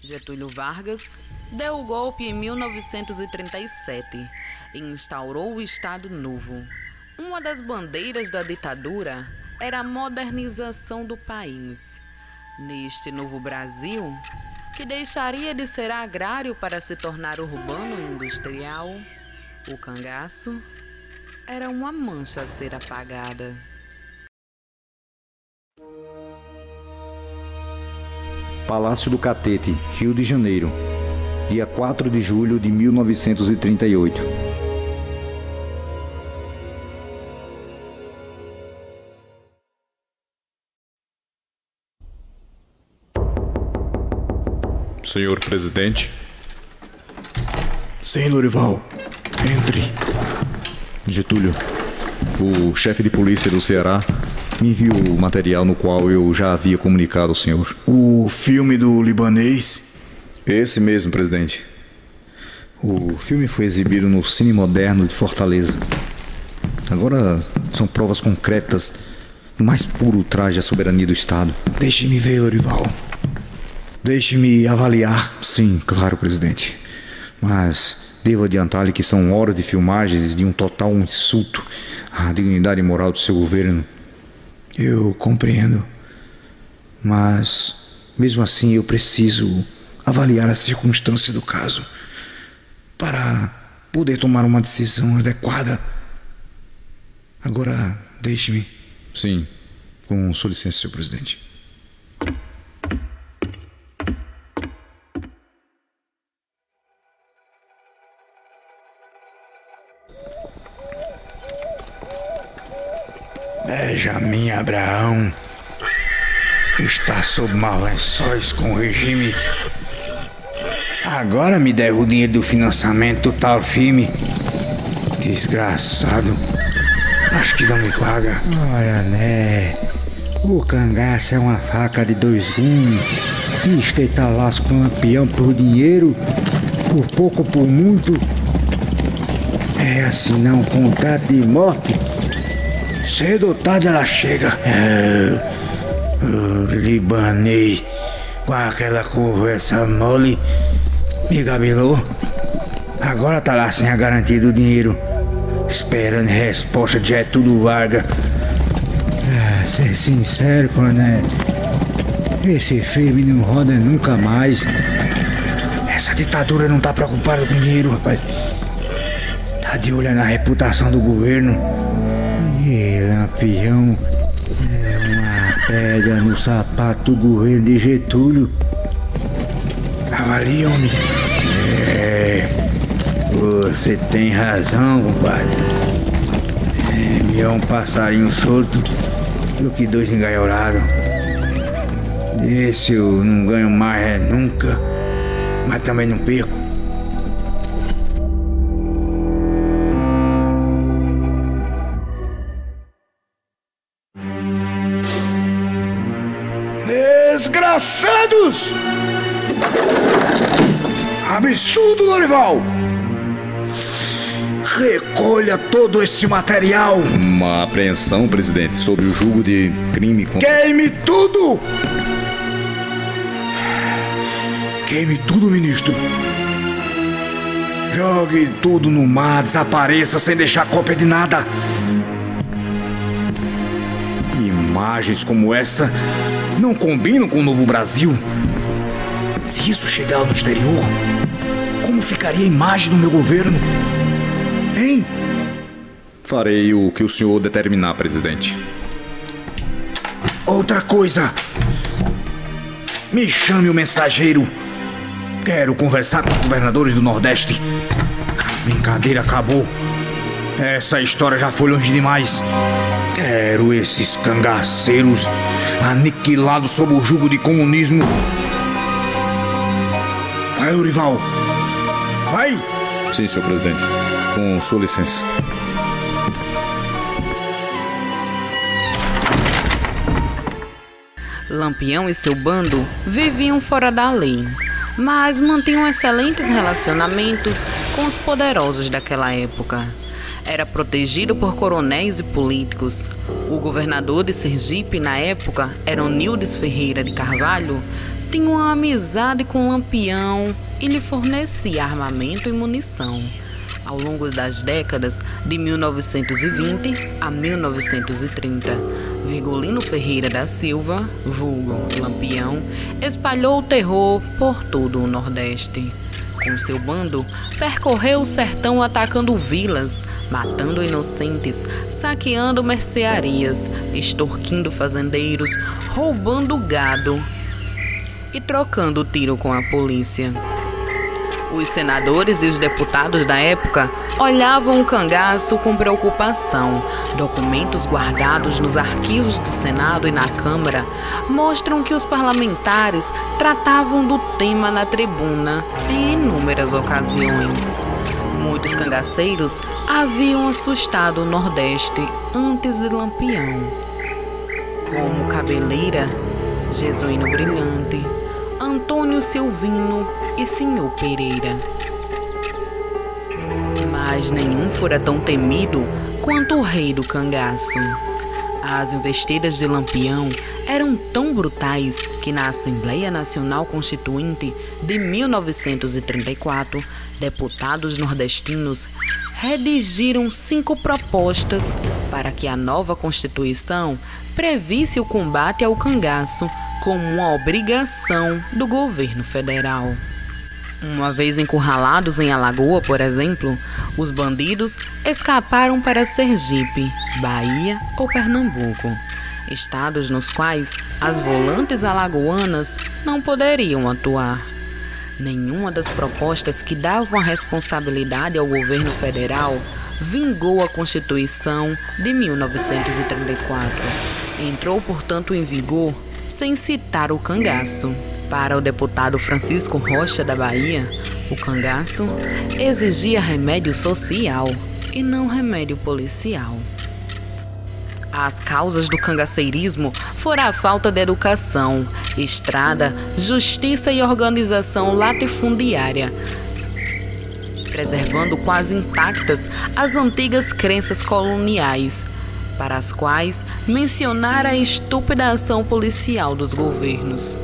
Getúlio Vargas deu o golpe em 1937 e instaurou o Estado Novo. Uma das bandeiras da ditadura era a modernização do país. Neste novo Brasil, que deixaria de ser agrário para se tornar urbano e industrial, o cangaço era uma mancha a ser apagada. Palácio do Catete, Rio de Janeiro, dia 4 de julho de 1938. Senhor presidente. Sim, Lorival. Entre. Getúlio, o chefe de polícia do Ceará me enviou o material no qual eu já havia comunicado ao senhor. O filme do libanês? Esse mesmo, presidente. O filme foi exibido no Cine Moderno de Fortaleza. Agora são provas concretas do mais puro ultraje à soberania do Estado. Deixe-me ver, Lorival. Deixe-me avaliar. Sim, claro, presidente. Mas devo adiantar-lhe que são horas de filmagens de um total insulto à dignidade moral do seu governo. Eu compreendo. Mas, mesmo assim, eu preciso avaliar a circunstância do caso para poder tomar uma decisão adequada. Agora, deixe-me. Sim, com sua licença, senhor presidente. Benjamin Abraão está sob maus lençóis com o regime. Agora me deve o dinheiro do financiamento do tal filme. Desgraçado. Acho que não me paga. Olha, né? O cangaço é uma faca de dois gumes. E estreitar laço com Lampião por dinheiro, por pouco ou por muito, é assinar um contrato de morte. Cedo ou tarde ela chega. O libanês, com aquela conversa mole, me gabelou. Agora tá lá sem a garantia do dinheiro, esperando resposta de Getúlio Vargas. Ser sincero, coronel, esse filme não roda nunca mais. Essa ditadura não tá preocupada com dinheiro, rapaz. Tá de olho na reputação do governo. E Lampião é uma pedra no sapato do governo de Getúlio. Avalie, homem. Você tem razão, compadre. É melhor um passarinho solto do que dois engaiolados. Esse eu não ganho mais nunca, mas também não perco. Desgraçados! Absurdo, Lorival! Recolha todo esse material! Uma apreensão, presidente, sob o julgo de crime contra... Queime tudo! Queime tudo, ministro! Jogue tudo no mar, desapareça sem deixar cópia de nada! Imagens como essa não combinam com o novo Brasil. Se isso chegar no exterior, como ficaria a imagem do meu governo? Hein? Farei o que o senhor determinar, presidente. Outra coisa. Me chame o mensageiro. Quero conversar com os governadores do Nordeste. A brincadeira acabou. Essa história já foi longe demais. Quero esses cangaceiros aniquilados sob o jugo de comunismo. Vai, Lorival. Vai! Sim, senhor presidente. Com sua licença. Lampião e seu bando viviam fora da lei, mas mantinham excelentes relacionamentos com os poderosos daquela época. Era protegido por coronéis e políticos. O governador de Sergipe, na época, Eronildes Ferreira de Carvalho, tinha uma amizade com Lampião e lhe fornecia armamento e munição. Ao longo das décadas de 1920 a 1930, Virgulino Ferreira da Silva, vulgo Lampião, espalhou o terror por todo o Nordeste. Com seu bando, percorreu o sertão atacando vilas, matando inocentes, saqueando mercearias, extorquindo fazendeiros, roubando gado e trocando tiro com a polícia. Os senadores e os deputados da época olhavam o cangaço com preocupação. Documentos guardados nos arquivos do Senado e na Câmara mostram que os parlamentares tratavam do tema na tribuna em inúmeras ocasiões. Muitos cangaceiros haviam assustado o Nordeste antes de Lampião, como Cabeleira, Jesuíno Brilhante, Antônio Silvino e Senhor Pereira. Mas nenhum fora tão temido quanto o rei do cangaço. As investidas de Lampião eram tão brutais que na Assembleia Nacional Constituinte de 1934, deputados nordestinos redigiram 5 propostas para que a nova Constituição previsse o combate ao cangaço como uma obrigação do governo federal. Uma vez encurralados em Alagoa, por exemplo, os bandidos escaparam para Sergipe, Bahia ou Pernambuco, estados nos quais as volantes alagoanas não poderiam atuar. Nenhuma das propostas que davam a responsabilidade ao governo federal vingou a Constituição de 1934. Entrou, portanto, em vigor sem citar o cangaço. Para o deputado Francisco Rocha da Bahia, o cangaço exigia remédio social e não remédio policial. As causas do cangaceirismo foram a falta de educação, estrada, justiça e organização latifundiária, preservando quase intactas as antigas crenças coloniais, para as quais mencionar a estúpida ação policial dos governos.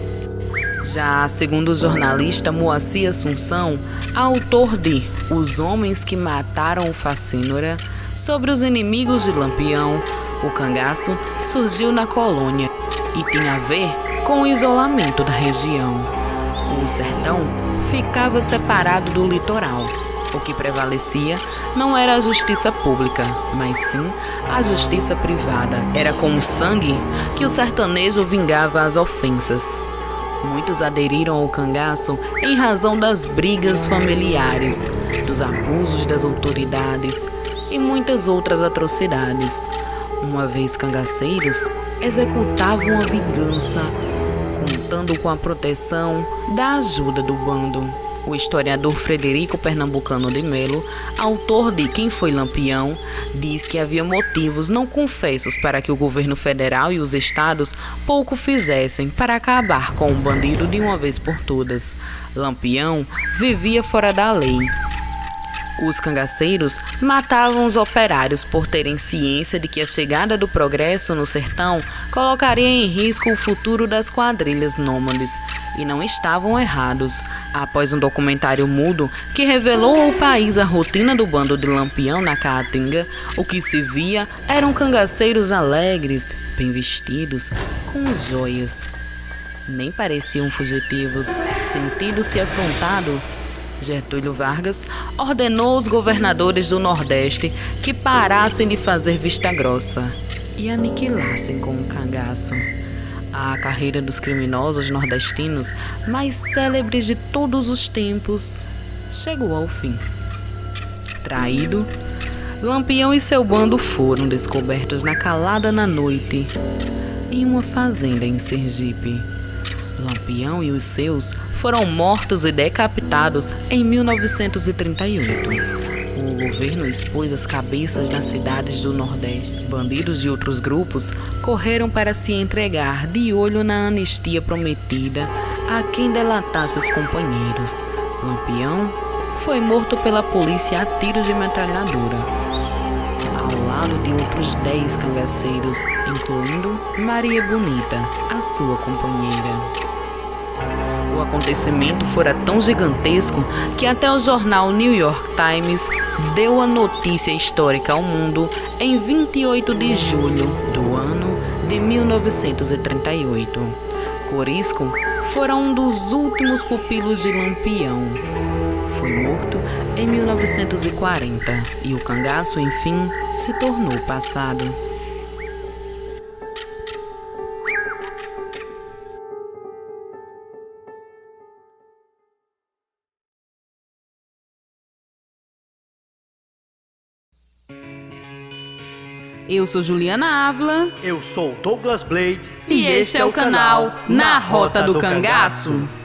Já segundo o jornalista Moacir Assunção, autor de Os Homens que Mataram o Facínora, sobre os inimigos de Lampião, o cangaço surgiu na colônia e tinha a ver com o isolamento da região. O sertão ficava separado do litoral. O que prevalecia não era a justiça pública, mas sim a justiça privada. Era com o sangue que o sertanejo vingava as ofensas. Muitos aderiram ao cangaço em razão das brigas familiares, dos abusos das autoridades e muitas outras atrocidades. Uma vez cangaceiros, executavam a vingança, contando com a proteção da ajuda do bando. O historiador Frederico Pernambucano de Melo, autor de Quem Foi Lampião, diz que havia motivos não confessos para que o governo federal e os estados pouco fizessem para acabar com o bandido de uma vez por todas. Lampião vivia fora da lei. Os cangaceiros matavam os operários por terem ciência de que a chegada do progresso no sertão colocaria em risco o futuro das quadrilhas nômades. E não estavam errados. Após um documentário mudo que revelou ao país a rotina do bando de Lampião na Caatinga, o que se via eram cangaceiros alegres, bem vestidos, com joias. Nem pareciam fugitivos. Sentindo-se afrontado, Getúlio Vargas ordenou aos governadores do Nordeste que parassem de fazer vista grossa e aniquilassem com o cangaço. A carreira dos criminosos nordestinos mais célebres de todos os tempos chegou ao fim. Traído, Lampião e seu bando foram descobertos na calada na noite, em uma fazenda em Sergipe. Lampião e os seus foram mortos e decapitados em 1938. O governo expôs as cabeças nas cidades do Nordeste. Bandidos de outros grupos correram para se entregar de olho na anistia prometida a quem delatasse os companheiros. Lampião foi morto pela polícia a tiros de metralhadora, ao lado de outros 10 cangaceiros, incluindo Maria Bonita, a sua companheira. acontecimento fora tão gigantesco que até o jornal New York Times deu a notícia histórica ao mundo em 28 de julho do ano de 1938. Corisco fora um dos últimos pupilos de Lampião. Foi morto em 1940 e o cangaço, enfim, se tornou passado. Eu sou Juliana Ávila. Eu sou Douglas Blade. E este é o canal Na Rota do Cangaço.